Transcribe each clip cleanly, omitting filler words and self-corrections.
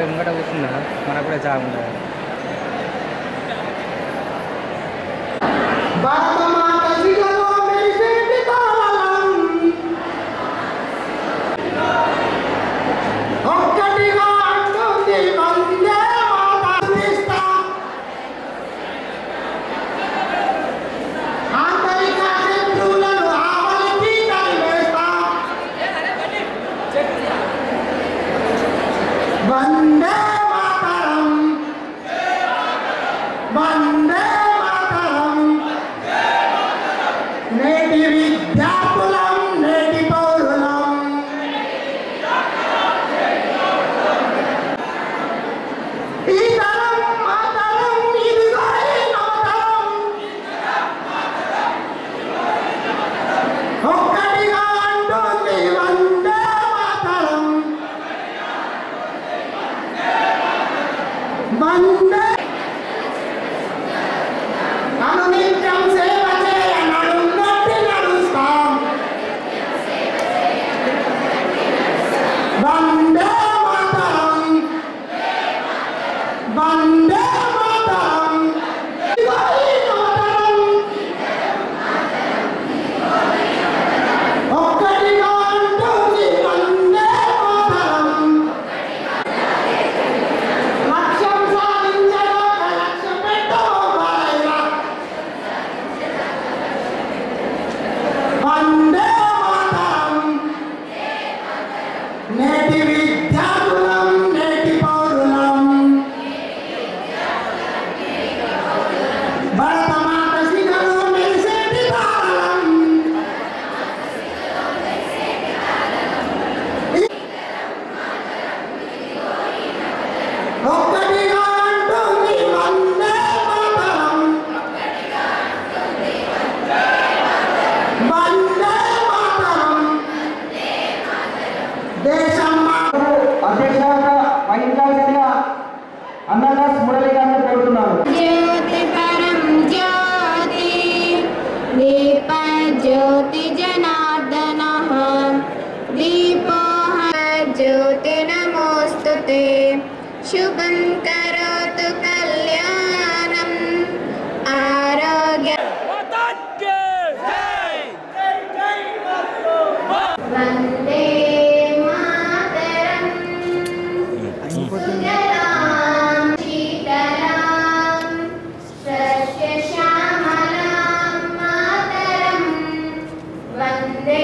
ముంగట కూర్చున్నా మనకు కూడా జాబ్ ఉంటుంది. शुभं करोतु कल्याणं आरोग्य वन्दे मातरं शीतलां शीतलां सस्यश्यामलां मातरं वन्दे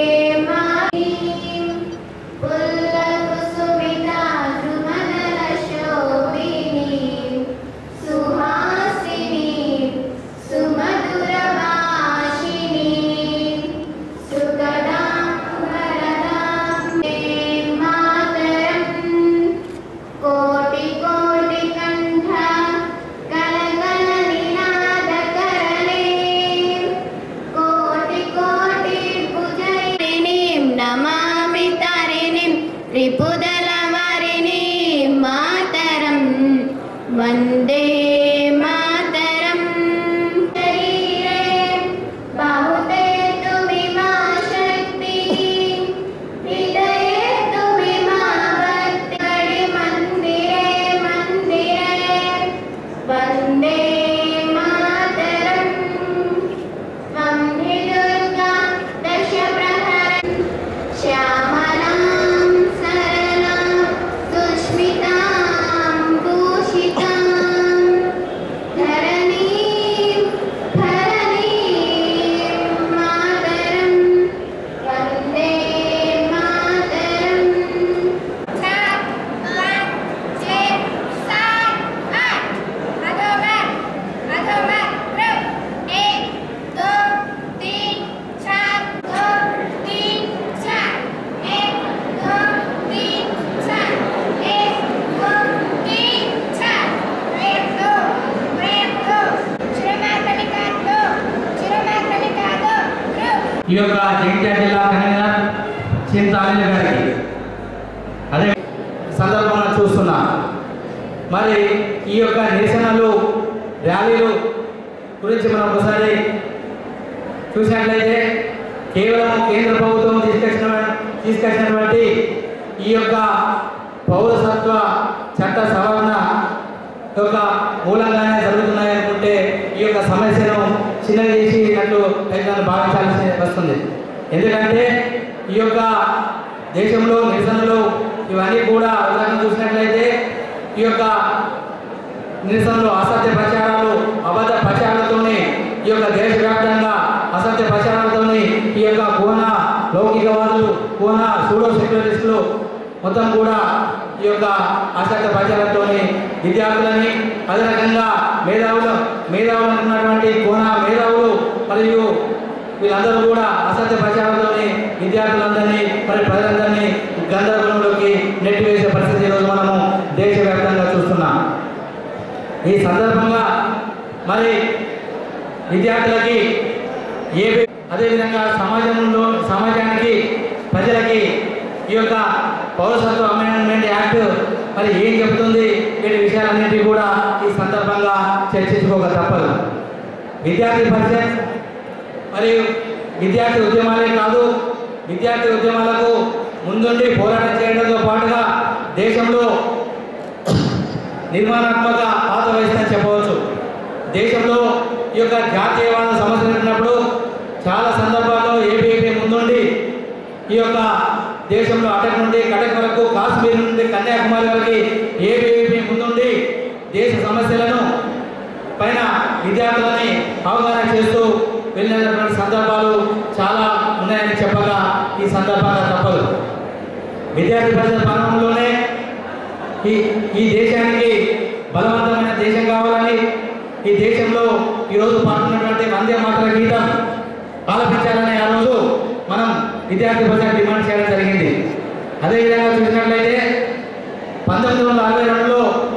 वन्दे मातरं शरीरे बाहुते तुमिमा शक्ति हृदये तुमिमा भक्ति मंदिरे मंदिरे वन्दे मातरं त्वं हि दुर्गा दश प्रहरं श्यामलां सरलां सुष्मितां ఈ యొక్క జగిత్యాల జిల్లా కన్వీనర్ చింతాలి గారికి అదే సందర్భంగా చూస్తున్నా. మరి ఈ యొక్క నిరసనలు ర్యాలీలు గురించి మనం ఒకసారి చూసినట్లయితే కేవలం కేంద్ర ప్రభుత్వం తీసుకొచ్చినటువంటి ఈ యొక్క పౌరసత్వ యొక్క మూలంగానే జరుగుతున్నాయి అనుకుంటే ఈ యొక్క సమస్యను చిన్నగా చేసినట్లు రైతులను భావించాల్సి వస్తుంది. ఎందుకంటే ఈ యొక్క దేశంలో నిరసనలు ఇవన్నీ కూడా ఉదాహరణ చూసినట్లయితే ఈ యొక్క నిరసనలు అసత్య ప్రచారాలు అబద్ధ ప్రచారాలతోనే ఈ యొక్క దేశవ్యాప్తంగా అసత్య ప్రచారాలతోనే ఈ యొక్క కోన లౌకికవాదులు కోన సూడో సెక్యులరిస్టులు మొత్తం కూడా ఈ యొక్క అసత్య ప్రచారంతోని విద్యార్థులని అదే రకంగా మేధావులు ఉన్నటువంటి కోన మేధావులు మరియు వీళ్ళందరూ కూడా అసత్య ప్రచారంతోని విద్యార్థులందరినీ మరి ప్రజలందరినీ గందరగోళంలోకి నెట్టివేసే పరిస్థితి ఈరోజు మనము దేశవ్యాప్తంగా చూస్తున్నాం. ఈ సందర్భంగా మరి విద్యార్థులకి అదేవిధంగా సమాజానికి ప్రజలకి ఈ యొక్క పౌరసత్వ అమెండ్మెంట్ యాక్ట్ మరి ఏం చెబుతుంది, వీటి విషయాలన్నింటినీ కూడా ఈ సందర్భంగా చర్చించుకోక తప్పదు. విద్యార్థి పరిషత్ మరియు విద్యార్థి ఉద్యమాలే కాదు, విద్యార్థి ఉద్యమాలకు ముందుండి పోరాటం చేయడంతో పాటుగా దేశంలో నిర్మాణాత్మక పాత్ర వహిస్తుందని చెప్పవచ్చు. దేశంలో ఈ యొక్క జాతీయవాద సమస్యలు ఉన్నప్పుడు చాలా సందర్భాల్లో ఏబీవీపీ ముందుండి ఈ యొక్క దేశంలో అటక్ నుండి కటక్ వరకు కాశ్మీర్ నుండి కన్యాకుమారి వరకు ఏబీవీపీ ముందుండి దేశ సమస్యలను పైన విద్యార్థులని అవగాహన చేస్తూ వెళ్ళినటువంటి సందర్భాలు చాలా ఉన్నాయని చెప్పగా ఈ సందర్భంగా తప్పదు. విద్యార్థి పరిషత్ భవనంలోనే ఈ దేశానికి బలవంతమైన దేశం కావాలని, ఈ దేశంలో ఈరోజు పాడుతున్నటువంటి వందే మాతర గీతం ఆలపించాలని ఆ రోజు మనం విద్యార్థి పరిషత్ డిమాండ్ చేయడం జరిగింది. అదేవిధంగా చూసినట్లయితే 1962లో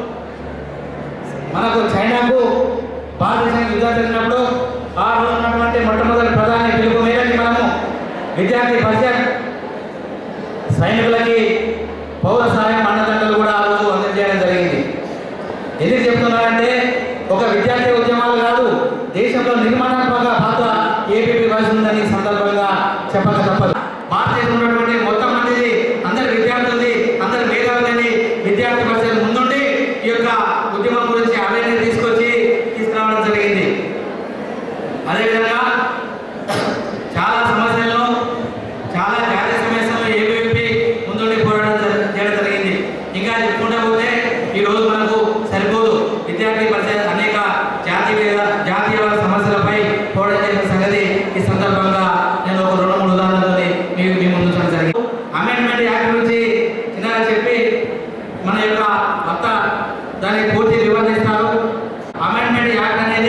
మనకు చైనాకు భారతదేశానికి యుద్ధం జరిగినప్పుడు ఆ రోజు ఉన్నటువంటి మొట్టమొదటి ప్రధాని పిలుపు మేరకు మనము విద్యార్థి పరిషత్ సైనికులకి పౌర సహాయం అండదండలు కూడా ఆ రోజు అందజేయడం జరిగింది. ఎందుకు చెప్తున్నారంటే ఒక విద్యార్థి ఉద్యమాలు కాదు, దేశంలో నిర్మాణాత్మక పాత్ర ఏబీవీపీ వహిస్తుందని సందర్భంగా చెప్పక తప్పదు. భారతదేశంలో ఉన్నటువంటి మొత్తం మంది అందరి విద్యార్థులది అందరి మేధావులని విద్యార్థి పరిషత్ ముందుండి ఈ యొక్క ఉద్యమం గురించి అవేర్నెస్ తీసుకురావడం జరిగింది. అదేవిధంగా చాలా సమస్యల్లో చాలా జాతీయ సమస్యల్లో ఏబీవీపీ ముందుండి పోరాటం చేయడం జరిగింది. ఇంకా చెప్పుకుంటూ పోతే ఈరోజు మనకు సరిపోదు. విద్యార్థి పరిషత్ అనేక జాతీయవాద సమస్యలపై పోరాటం చేసిన సంగతి ఈ సందర్భంగా నేను ఒక 2-3 ఉదాహరణలతో మీ ముందు ఉంచడం జరిగింది. అమెండ్మెంట్ యాక్ట్ గురించి చిన్నగా చెప్పి మన యొక్క వక్త దానికి పూర్తి వివరణిస్తారు. అమెండ్మెంట్ యాక్ట్ అనేది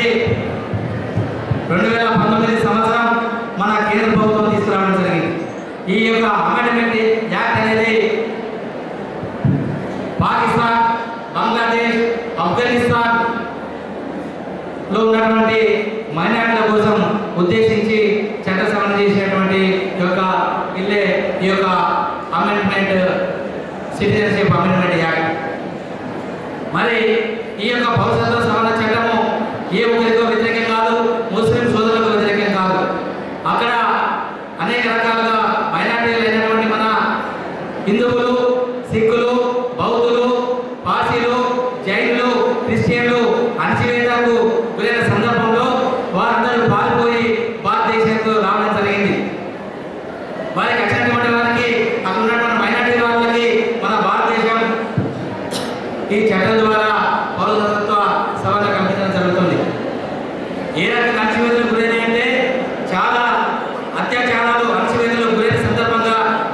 2019 సంవత్సరం మన కేంద్ర ప్రభుత్వం తీసుకురావడం జరిగింది. ఈ యొక్క అమెండ్మెంట్ యాక్ట్ అనేది పాకిస్తాన్, బంగ్లాదేశ్, ఆఫ్ఘనిస్తాన్ లో ఉన్నటువంటి మైనారిటీల కోసం ఉద్దేశించి చట్ట సవరణ చేసినటువంటి యొక్క ఇల్లే ఈ యొక్క అమెండ్మెంట్ సిటిజన్షిప్ అమెండ్మెంట్ యాక్ట్. మరి ఈ యొక్క పౌరసత్వ సవరణ చట్టము ఏ ఒక్కరికో వ్యతిరేకం కాదు, ముస్లిం సోదరులకు వ్యతిరేకం కాదు. అక్కడ అనేక రకాలుగా మైనారిటీలు అయినటువంటి మన హిందువులు, సిక్కులు, బౌద్ధులు, పార్సీలు, జైనులు, క్రిస్టియన్లు అణచివేతకు గురైన సందర్భంలో వారందరూ పారిపోయి భారతదేశానికి రావడం జరిగింది. వారికి వచ్చినటువంటి వారికి అక్కడ ఉన్నటువంటి మైనారిటీ వాళ్ళకి మన భారతదేశం ఈ చట్టం ద్వారా పౌరసత్వ సవరణ కల్పించడం జరుగుతుంది. ఏ రకంగా అణచివేతలకు గురైనాయంటే చాలా అత్యాచారాలు అణచివేతలకు గురైన సందర్భంగా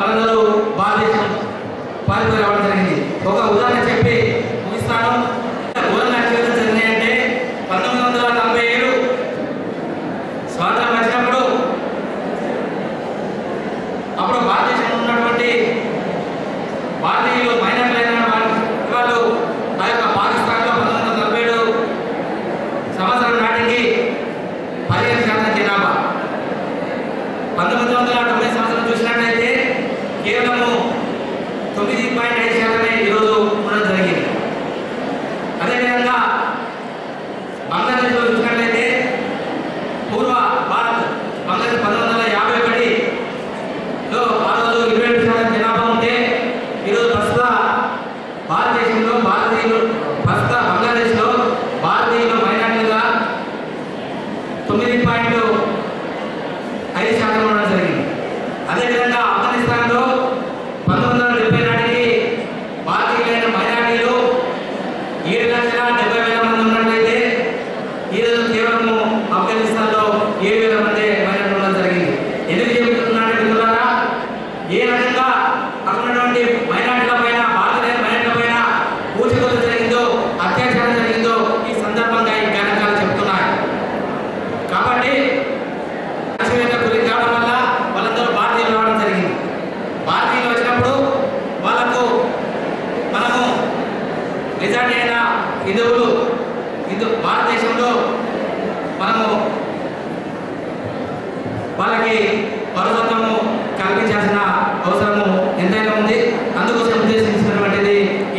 వాళ్ళకి పౌరసత్వము కల్పించాల్సిన అవసరము ఎంతైనా ఉంది. అందుకోసం ఉద్దేశించినటువంటిది ఈ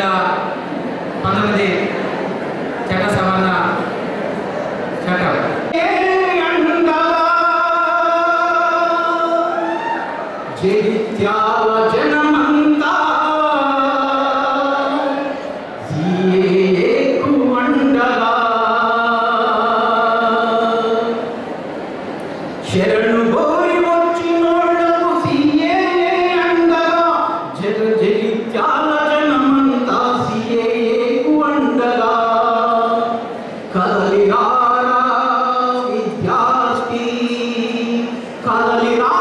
2019 చట్ట సవరణ చట్టం. జగిత్యాల జనమంతా సీఏకు అండగా శరణు గోరి వచ్చినోళ్లకు సీఏ అండగా జగిత్యాల జనమంతా సీఏకు అండగా కదలిరారా విద్యార్థి కదలిరా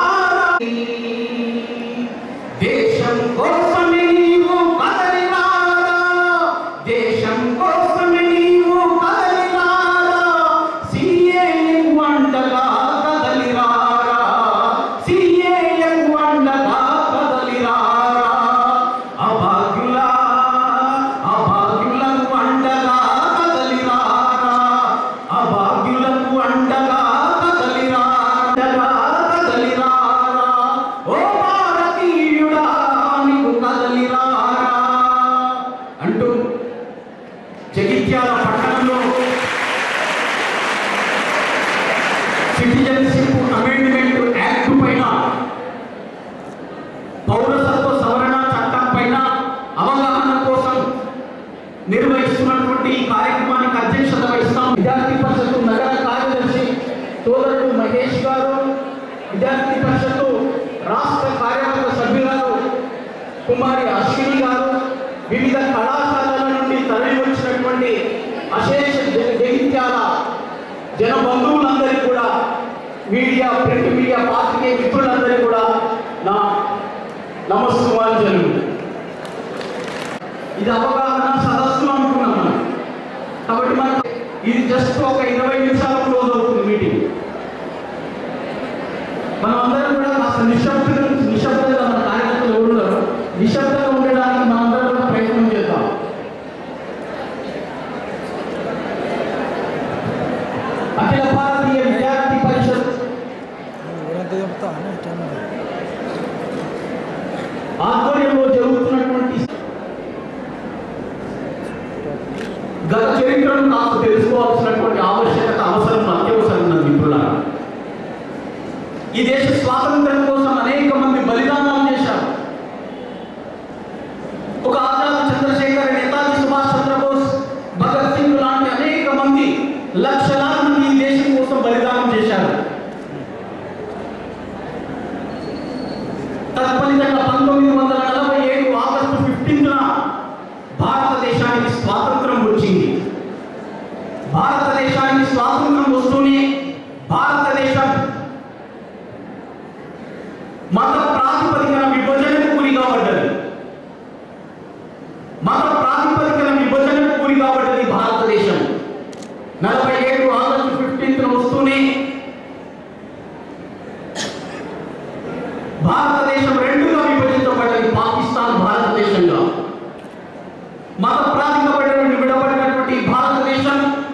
దేశం కోసమే నీవు కదలిరారా దేశం కోసమే నీవు కదలిరారా సీఏ అండగా కదలిరారా సీఏ అండగా కదలిరారా అభాగ్యులకు అండగా కదలిరారా అభాగ్యులకు అండగా కదలిరారా ఓ భారతీయుడా నీవు కదలిరారా అంటూ జగిత్యాల పట్టణంలో సిటిజన్షిప్ అమెండ్మెంట్ యాక్ట్ పైన పౌరసత్వ సవరణ చట్టం పైన అవగాహన కోసం నిర్వహిస్తున్నటువంటి ఈ కార్యక్రమానికి అధ్యక్షత వహిస్తాం. విద్యార్థి పరిషత్తు నగర కార్యదర్శి సోదరుడు మహేష్ గారు, విద్యార్థి పరిషత్తు రాష్ట్ర కార్యవర్గ సభ్యురాలు కుమారి అశ్విని గారు, వివిధ కళాశాలల నుండి తరలి వచ్చినటువంటి అశేష జగిత్యాల జన బంధువులందరికీ కూడా, మీడియా ప్రింట్ మీడియా పాత్రికేయ మిత్రులందరికీ కూడా నా నమస్కారాలు. ఇది అవగాహన సదస్సు అనుకున్నాం మనం. కాబట్టి మనకు ఇది జస్ట్ ఒక 20 నిమిషాలు క్లోజ్ అవుతుంది మీటింగ్. మనం అందరం కూడా కాస్త నిశ్శబ్దంగా మన కార్యకర్తలు ఎవరున్నారు నిశ్శబ్దంగా ఉండడానికి మనందరం కూడా ప్రయత్నం చేద్దాం. అఖిల భారతీయ విద్యార్థి పరిషత్ ఆధ్వర్యంలో జరుగుతున్నటువంటి గత చరిత్రను నాకు తెలుసుకోవాల్సినటువంటి ఆవశ్యకత అత్యవసరం ఉన్న మిత్రులారా. ఈ దేశ స్వాతంత్ర్యం కోసం అనేక మంది బలిదానాలు చేశారు. ఒక ఆజాద్ చంద్రశేఖర్, నేతాజీ సుభాష్ చంద్రబోస్, భగత్ సింగ్ లాంటి అనేక మంది లక్షలాది మంది ఈ దేశం కోసం బలిదానం చేశారు. తత్ఫలితంగా 1947 ఆగస్టు 15న భారతదేశానికి స్వాతంత్రం వచ్చింది. భారతదేశానికి స్వాతంత్రం వస్తూనే భారతదేశం మత ప్రాతిపదికన విభజనకు గురి కాబడ్డది. మత ప్రాతిపదికన విభజనకు గురి కాబడ్డది భారతదేశం. 47 ఆగస్టు 15న వస్తూనే భారతదేశం రెండుగా విభజించబడ్డది. పాకిస్తాన్, భారతదేశంగా. మత ప్రాతిపదికన విడబడినటువంటి భారతదేశం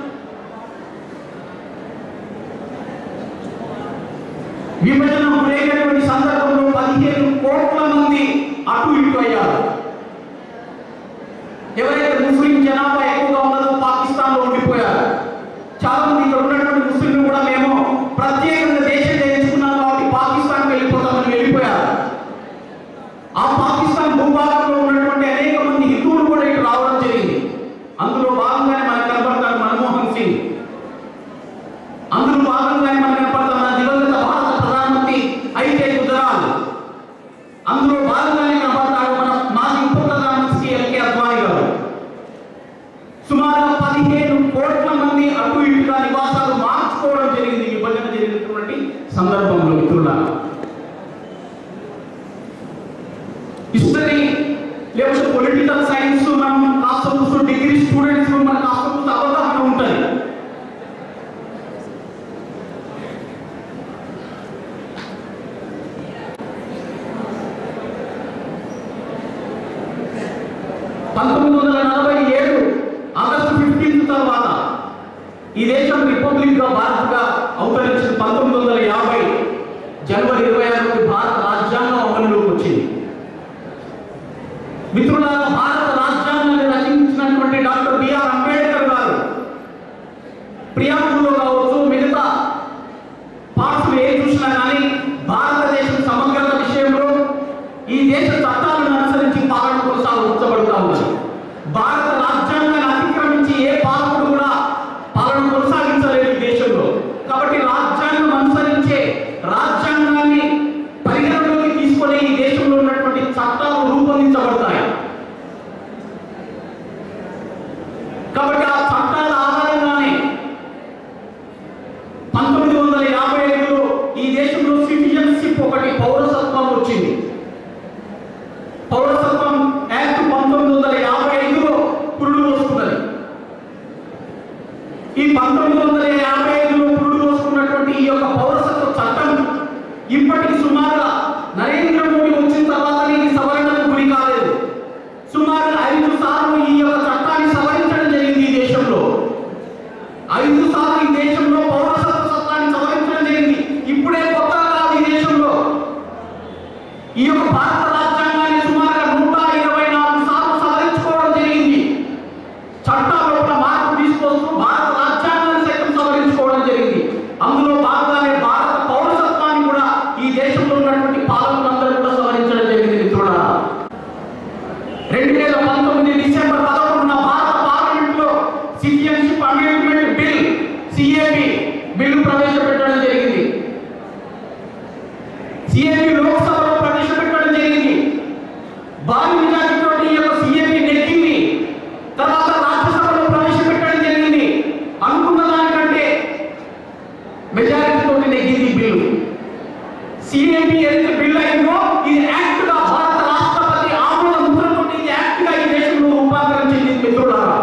విభజన గురైనటువంటి సందర్భంలో 15 కోట్ల మంది అటు ఇటు అయ్యారు. ఎవరైతే ముస్లిం జనాభా ఎక్కువగా ఉన్నదో పాకిస్తాన్లో ఉండిపోయారు. చాలా మంది ఇక్కడ ఉన్నటువంటి ముస్లింలు కూడా మేము ప్రత్యేకంగా దేశం చేయించుకున్నాం కాబట్టి పాకిస్తాన్కి వెళ్ళిపోతామని వెళ్ళిపోయారు. ఆ పాకిస్తాన్ భూభాగంలో ఉన్నటువంటి అనేక మంది హిందువులు కూడా ఇటు రావడం జరిగింది. అందులో భాగంగానే మనకు కనపడతారు మన్మోహన్ సింగ్. అందులో భాగంగానే మనకు కనపడతారు మన దివంగత భారత ప్రధానమంత్రి అయితే గుజరాల్. అందులో భాగంగానే కనపడతాడు మన మాజీ ఉప ప్రధానమంత్రి ఎల్కే అద్వానీ గారు. సుమారు 15 కోట్ల మంది అటు ఇటుగా నివాసాలు మార్చుకోవడం జరిగింది విభజన జరిగినటువంటి సందర్భంలో. మిత్రులారా, హిస్టరీ లేకపోతే పొలిటికల్ సైన్స్ మనం కాస్త కూర్చో డిగ్రీ స్టూడెంట్స్ మన కాస్త కూర్చో అవగాహన ఉంటుంది. ఆగస్టు 15 తర్వాత ఈ దేశం రిపబ్లిక్ గా భారత్గా అవతరించిన 1950 జనవరి 26 భారత రాజ్యాంగం అమలులోకి వచ్చింది. మిత్రులారా, భారత రాజ్యాంగాన్ని రచించినటువంటి డాక్టర్ బిఆర్ అంబేద్కర్ గారు ప్రియాంబుల్లో కావచ్చు, మిగతా పార్ట్స్ ఏం చూసినా కానీ భారతదేశం సమగ్రత విషయంలో ఈ దేశ చట్టాలను అనుసరించి పాలన కొనసాగించబడుతూ ఉన్నది. భారత రాజ్యాంగాన్ని అతిక్రమించి ఏ పాలకుడు కూడా పాలన కొనసాగించలేదు ఈ దేశంలో. కాబట్టి రాజ్యాంగం అనుసరించే రాజ్యాంగాన్ని పరిగణలోకి తీసుకొని ఈ దేశంలో ఉన్నటువంటి చట్టాలు రూపొందించబడతాయి. కాబట్టి ఆ చట్టాల ఆధారంగానే 1955లో ఈ దేశంలో సిటిజన్షిప్ ఒకటి పౌరసత్వం వచ్చింది. పౌరసత్వం యాక్ట్ 1955లో పురుడు పోసుకున్నది. ఈ 1955లో పురుడు పోసుకున్నటువంటి ఈ యొక్క పౌరసత్వ చట్టం ఇప్పటికి సుమారుగా నరేంద్ర మోడీ వచ్చిన తర్వాత ఇది సవరణకు గురి కాలేదు. సుమారుగా 5 సార్లు ఈ యొక్క చట్టాన్ని సవరించడం జరిగింది. ఈ దేశంలో 5 సార్లు ఈ దేశంలో పౌరసత్వ చట్టాన్ని సవరించడం జరిగింది. ఇప్పుడే కొత్తగా కాదు. ఈ దేశంలో ఈ యొక్క భారత రాజ్యాంగాన్ని సుమారుగా 124 సార్లు సవరించుకోవడం జరిగింది. చట్టాల మార్పు తీసుకొస్తూ భారత రాజ్యాంగాన్ని సైతం సవరించుకోవడం జరిగింది. అందులో భాగంగానే భారత పౌరసత్వాన్ని కూడా ఈ దేశంలో ఉన్నటువంటి పాలకులందరూ కూడా సవరించడం జరిగింది. మిత్రులారా, 2019 డిసెంబర్ 11న భారత పార్లమెంట్లో citizenship amendment bill CAB bill ప్రవేశపెట్టడం జరిగింది. సిఏబి లోక్సభలో ప్రవేశపెట్టడం జరిగింది. భారీ మెజారిటీతో ఈ యొక్క సిఏబి నెగ్గింది. తర్వాత రాజ్యసభలో ప్రవేశపెట్టడం జరిగింది. అనుకున్న దానికంటే మెజారిటీతో నెగ్గింది బిల్లు. సిఏబి ఏదైతే బిల్ అయిందో ఇది యాక్ట్ గా భారత రాష్ట్రపతి ఆమోద ముద్రతో ఇది యాక్ట్ గా ఈ దేశంలో రూపాంతరం చెందింది. మిత్రులారా,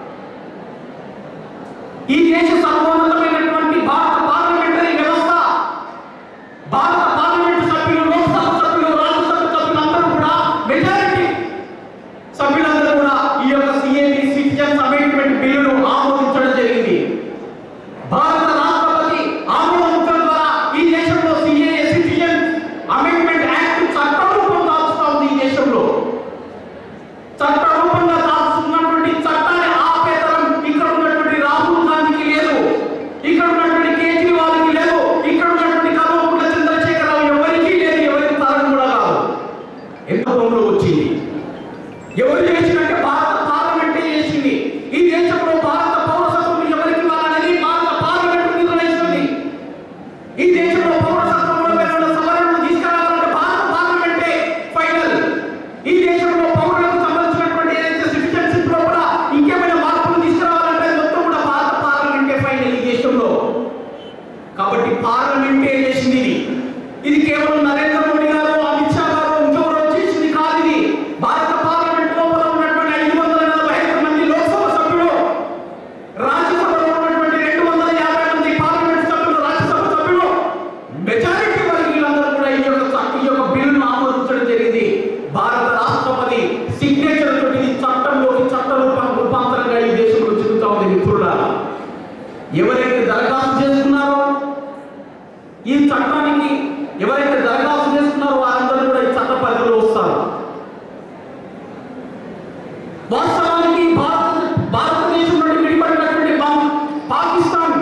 ఈ దేశ సర్వోన్నతమైనటువంటి భారత పార్లమెంటరీ వ్యవస్థ, భారత పార్లమెంటు సభ్యులు, లోక్సభ సభ్యులు, రాజ్యసభ సభ్యులందరూ కూడా మెజారిటీ సభ్యులందరూ కూడా ఈ యొక్క సిఏబి సిటిజన్స్ అమెండ్మెంట్ బిల్లును ఆమోదించడం జరిగింది. భారత రాష్ట్రపతి ఆమోద ముద్ర ద్వారా ఈ దేశంలో సిఏఏ సిటిజన్ అమెండ్మెంట్ యాక్ట్ చట్టరూపం దాల్చుతా ఉంది. ఈ దేశంలో చట్టరూపంగా దాల్చుతున్నటువంటి చట్టాన్ని ఆపేతరం ఇక్కడ ఉన్నటువంటి రాహుల్ గాంధీకి లేదు, ఇక్కడ ఉన్నటువంటి కేజ్రీవాల్కి లేదు, ఇక్కడ ఉన్నటువంటి కల్వకుంట్ల చంద్రశేఖరరావు ఎవరికీ లేదు, ఎవరికి తరం కూడా కాదు. ఎందుకు వచ్చింది? ఎవరు చేసినట్టే భారత పార్లమెంటే చేసింది. ఈ దేశంలో భారత పౌరసత్వం ఎవరికి ఇవ్వాలనేది భారత పార్లమెంట్ నిర్ణయిస్తుంది. ఈ దేశంలో పౌరసత్వంలో ఏమైనా సవరణలు తీసుకురావాలంటే భారత పార్లమెంటే ఫైనల్. ఈ దేశంలో పౌరులకు సంబంధించినటువంటి ఏదైతే సిటిజన్షిప్ లో కూడా ఇంకేమైనా మార్పులు తీసుకురావాలంటే మొత్తం కూడా భారత పార్లమెంటే ఫైనల్ ఈ దేశంలో. కాబట్టి పార్లమెంటే చేసింది ఇది. ఇది కేవలం నరేంద్ర మోడీ గారు, అమిత్ షా గారు, ఇంకెవరో చేసింది కాదు. ఇది భారత పార్లమెంట్ లోపల ఉన్నటువంటి 545 మంది లోక్సభ సభ్యులు, రాజ్యసభలో ఉన్నటువంటి 250 మంది పార్లమెంట్ సభ్యులు, రాజ్యసభ సభ్యులు మెజారిటీ వర్గీయులందరూ కూడా ఈ యొక్క బిల్లును ఆమోదించడం జరిగింది. భారత రాష్ట్రపతి సిగ్నేచర్ తోటి ఇది చట్టంలోకి రూపాంతరంగా ఈ దేశంలో చెబుతా ఉంది. మిత్రులారా, ఎవరైతే దరఖాస్తు చేసుకున్నారో ఈ చట్టానికి, ఎవరైతే దరఖాస్తు చేసుకున్నారో వారందరూ కూడా ఈ చట్ట పరిధిలో వస్తారు. వాస్తవానికి భారతదేశం నుండి విడిపడినటువంటి పాకిస్తాన్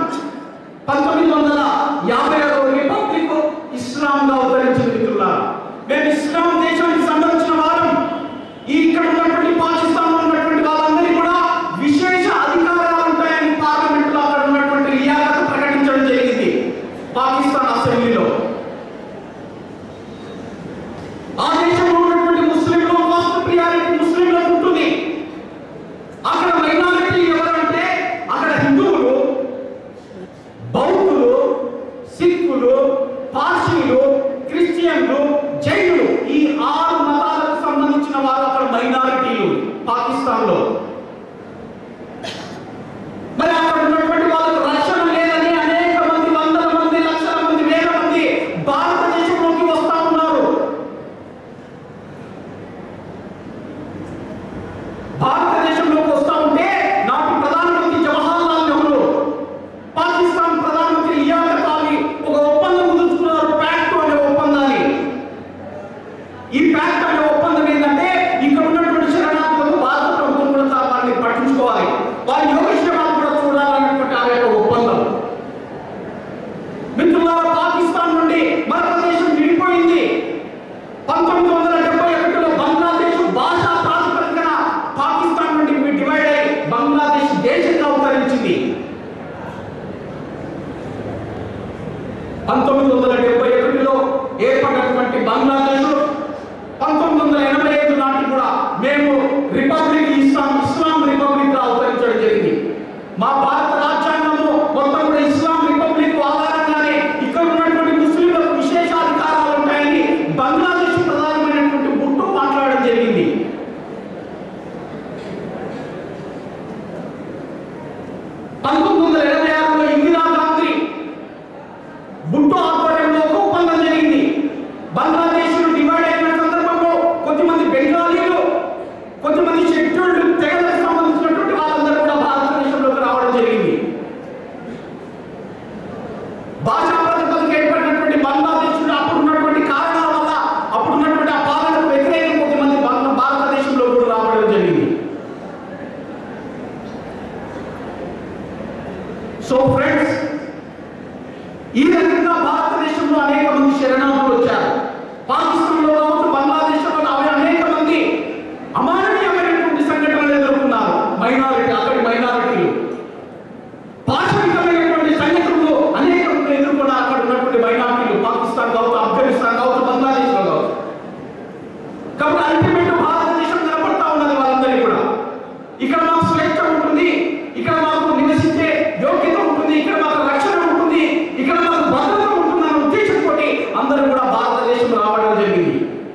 1956 రిపబ్లిక్ ఇస్లాంగా అవతరించింది. మిత్రులారా, మేము ఇస్లాం దేశానికి సంబంధించిన వారం. ఇక్కడ ఉన్నటువంటి పాకిస్తాన్ లో ఉన్నటువంటి వాళ్ళందరినీ కూడా విశేష అధికారాలు ఉంటాయని పార్లమెంట్ లో అక్కడ ఉన్నటువంటి రియాయత్ ప్రకటించడం జరిగింది పాకిస్తాన్ అసెంబ్లీలో. ఆ దేశంలో ఉన్నటువంటి ముస్లింలు ఫస్ట్ ప్రియారిటీ ముస్లింలకు ఉంటుంది. అక్కడ మైనారిటీ ఎవరంటే అక్కడ హిందువులు, బౌద్ధులు, సిక్కులు, పార్సీలు, క్రిస్టియన్లు, జైనులు, ఈ 6 మతాల వాళ్ళందరూ కూడా భారతదేశం రావడం జరిగింది.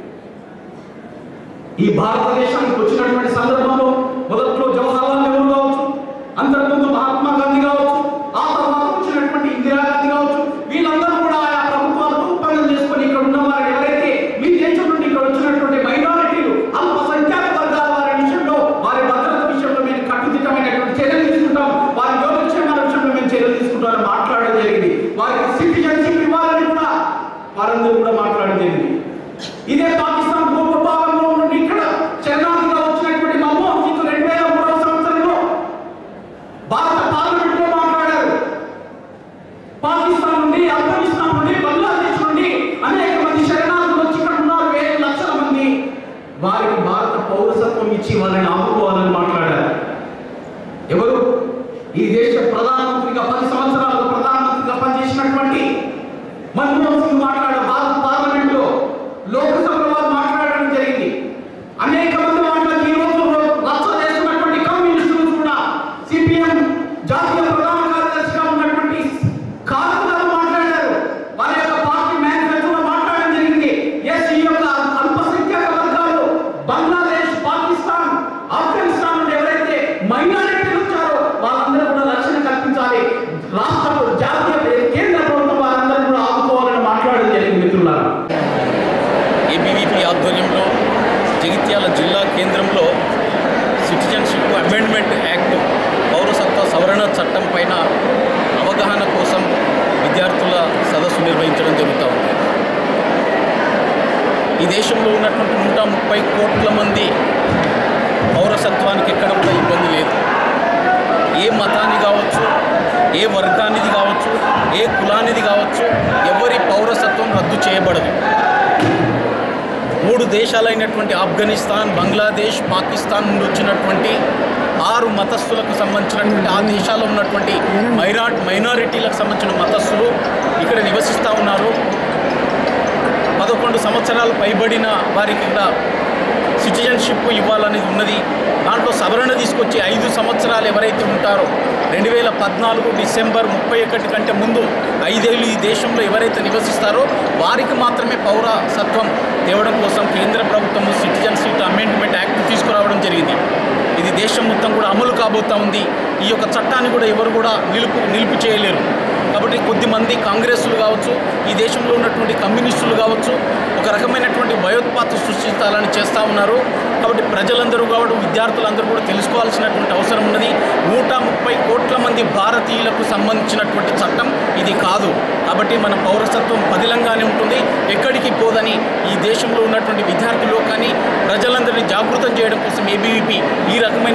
ఈ భారతదేశానికి వచ్చినటువంటి సందర్భంలో మొదట్లో జవహర్లాల్ నెహ్రూ కావచ్చు, అంతకుముందు మహాత్మా గాంధీ కావచ్చు, ఆ తర్వాత వచ్చినటువంటి ఇందిరాగాంధీ కావచ్చు, వీళ్ళందరూ కూడా ఆయా ప్రభుత్వాలతో ఒప్పందం చేసుకొని ఇక్కడ ఉన్న వారు ఎవరైతే మీ దేశం నుండి ఇక్కడ వచ్చినటువంటి మైనారిటీలు, అల్పసంఖ్యాక వర్గాల వారి విషయంలో, వారి భద్రత విషయంలో మేము కట్టుదిట్టమైనటువంటి చర్యలు తీసుకుంటాం, వారి యోగక్షేమాల విషయంలో మేము చర్యలు తీసుకుంటామని మాట్లాడడం జరిగింది. వారికి సిటిజన్షిప్ ఇవ్వాలని కూడా వారందరూ కూడా మాట్లాడడం జరిగింది. ఇదే పాకిస్తాన్ భూభాగంలో నుండి ఇక్కడ శరణార్థిగా వచ్చినటువంటి మన్మోహన్ సింగ్ 2003వ సంవత్సరంలో భారత పార్లమెంట్ లో మాట్లాడారు. పాకిస్తాన్ నుండి, ఆఫ్ఘనిస్తాన్ నుండి, బంగ్లాదేశ్ నుండి అనేక మంది శరణార్థులు వచ్చి ఇక్కడ ఉన్నారు, వేల లక్షల మంది. వారికి భారత పౌరసత్వం ఇచ్చి వాళ్ళని ఆపుకోవాలని మాట్లాడారు. ఎవరు? ఈ దేశ ప్రధానమంత్రిగా 10 సంవత్సరాలు ప్రధానమంత్రిగా పనిచేసినటువంటి మన్మోహన్ సింగ్ మాట్లాడారు. భారత పార్లమెంట్ లో, లోక్సభలో వారు మాట్లాడడం జరిగింది. అనేక మంది మాట్లాడి ఈ రోజు రచ్చ చేస్తున్నటువంటి కమ్యూనిస్టులు కూడా, సిపిఎం జాతీయ ప్రధాన కార్యదర్శిగా ఉన్నటువంటి కారకులు మాట్లాడారు. వారి యొక్క పార్టీ మేనిఫెస్టోలో మాట్లాడడం జరిగింది. ఎస్, ఈ యొక్క అల్పసంఖ్యాక వర్గాలు బంగ్లాదేశ్, పాకిస్తాన్, ఆఫ్ఘనిస్తాన్ నుండి ఎవరైతే మైనారిటీలు వచ్చారో వాళ్ళందరూ కూడా రక్షణ కల్పించాలి, రాష్ట్ర జాతీయ కేంద్ర ప్రభుత్వం వారందరూ కూడా ఆదుకోవాలని మాట్లాడడం జరిగింది. మిత్రులారా, ఏబీవీపీ ఆధ్వర్యంలో జగిత్యాల జిల్లా కేంద్రంలో సిటిజన్షిప్ అమెండ్మెంట్ యాక్ట్, పౌరసత్వ సవరణ చట్టం పైన అవగాహన కోసం విద్యార్థుల సదస్సు నిర్వహించడం జరుగుతూ ఉంది. ఈ దేశంలో ఉన్నటువంటి 130 కోట్ల మంది పౌరసత్వానికి ఎక్కడ కూడా ఇబ్బంది లేదు. ఏ మతాన్ని కావచ్చు, ఏ వర్గానిది కావచ్చు, ఏ కులానిది కావచ్చు, ఎవరి పౌరసత్వం రద్దు చేయబడదు. 3 దేశాలైనటువంటి ఆఫ్ఘనిస్తాన్, బంగ్లాదేశ్, పాకిస్తాన్ నుండి వచ్చినటువంటి 6 మతస్థులకు సంబంధించినటువంటి, ఆ దేశాల్లో ఉన్నటువంటి మైనారిటీలకు సంబంధించిన మతస్థులు ఇక్కడ నివసిస్తూ ఉన్నారు. 11 సంవత్సరాలు పైబడిన వారికి కూడా సిటిజన్షిప్ ఇవ్వాలనేది ఉన్నది. దాంట్లో సవరణ తీసుకొచ్చి 5 సంవత్సరాలు ఎవరైతే ఉంటారో, 2014 డిసెంబర్ 31 కంటే ముందు 5 ఏళ్ళు ఈ దేశంలో ఎవరైతే నివసిస్తారో వారికి మాత్రమే పౌరసత్వం తేవడం కోసం కేంద్ర ప్రభుత్వం సిటిజన్షిప్ అమెండ్మెంట్ యాక్ట్ తీసుకురావడం జరిగింది. ఇది దేశం మొత్తం కూడా అమలు కాబోతూ ఉంది. ఈ యొక్క చట్టాన్ని కూడా ఎవరు కూడా నిలుపు చేయలేరు. కాబట్టి కొద్దిమంది కాంగ్రెస్లు కావచ్చు, ఈ దేశంలో ఉన్నటువంటి కమ్యూనిస్టులు కావచ్చు, ఒక రకమైనటువంటి భయోత్పాత సృష్టించాలని చేస్తూ ఉన్నారు. కాబట్టి ప్రజలందరూ కావచ్చు, విద్యార్థులందరూ కూడా తెలుసుకోవాల్సినటువంటి అవసరం ఉన్నది. 130 కోట్ల మంది భారతీయులకు సంబంధించినటువంటి చట్టం ఇది కాదు. కాబట్టి మన పౌరసత్వం పదిలంగానే ఉంటుంది, ఎక్కడికి పోదని ఈ దేశంలో ఉన్నటువంటి విద్యార్థులు కానీ ప్రజలందరినీ జాగృతం చేయడం కోసం ఏబీవీపీ ఈ రకమైన